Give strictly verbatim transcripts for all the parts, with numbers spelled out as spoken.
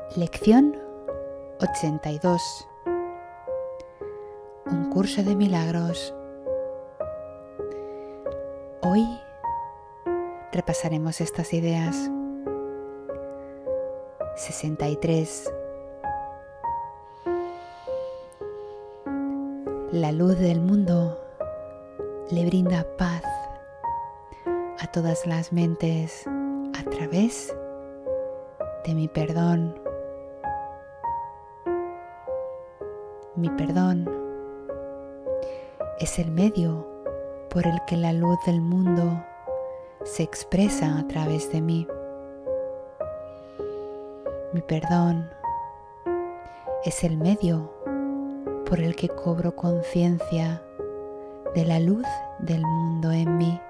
Lección ochenta y dos. Un curso de milagros. Hoy repasaremos estas ideas. sesenta y tres. La luz del mundo le brinda paz a todas las mentes a través de mi perdón. Mi perdón es el medio por el que la luz del mundo se expresa a través de mí. Mi perdón es el medio por el que cobro conciencia de la luz del mundo en mí.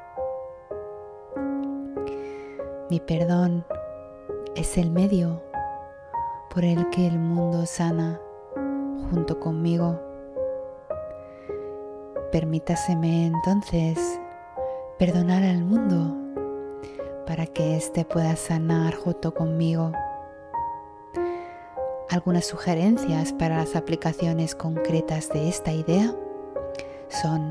Mi perdón es el medio por el que el mundo sana junto conmigo. Permítaseme entonces perdonar al mundo para que éste pueda sanar junto conmigo. Algunas sugerencias para las aplicaciones concretas de esta idea son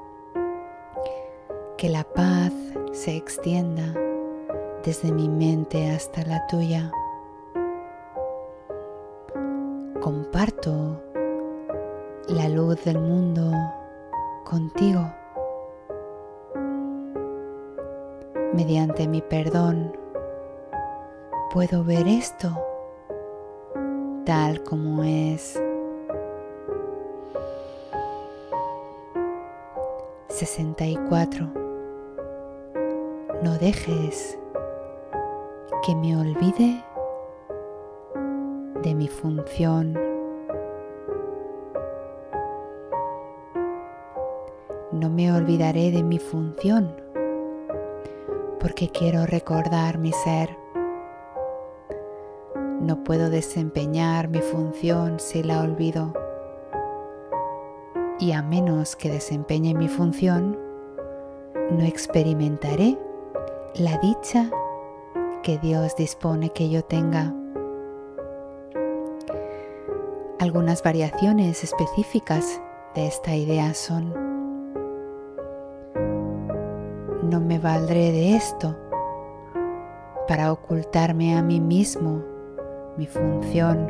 que la paz se extienda desde mi mente hasta la tuya. Comparto la luz del mundo contigo. Mediante mi perdón puedo ver esto tal como es. sesenta y cuatro. No dejes que me olvide de mi función. No me olvidaré de mi función porque quiero recordar mi ser. No puedo desempeñar mi función si la olvido. Y a menos que desempeñe mi función, no experimentaré la dicha que Dios dispone que yo tenga. Algunas variaciones específicas de esta idea son: no me valdré de esto para ocultarme a mí mismo mi función.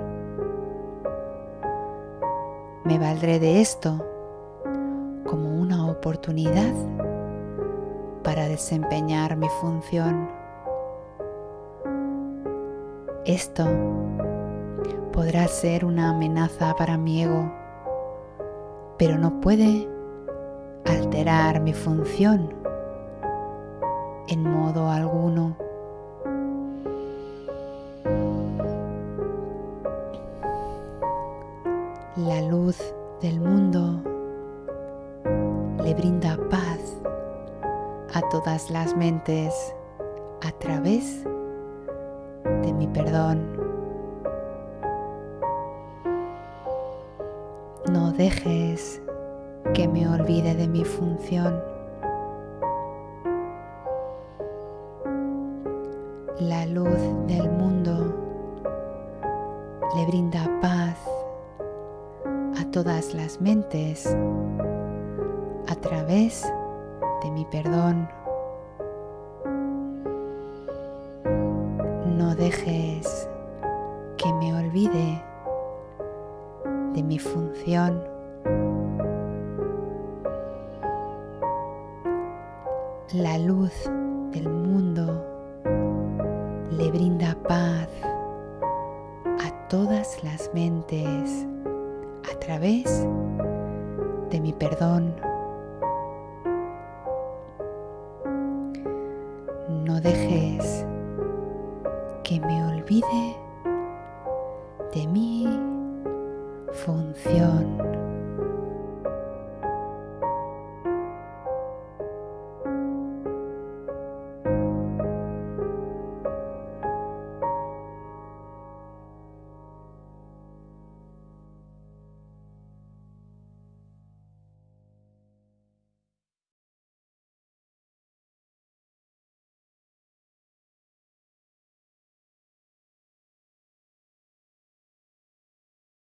Me valdré de esto como una oportunidad para desempeñar mi función. Esto podrá ser una amenaza para mi ego, pero no puede alterar mi función en modo alguno. La luz del mundo le brinda paz a todas las mentes a través de mi perdón. No dejes que me olvide de mi función. La luz del mundo le brinda paz a todas las mentes a través de mi perdón. No dejes que me olvide de mi función. La luz del mundo le brinda paz a todas las mentes a través de mi perdón. No dejes que me olvide de mi función.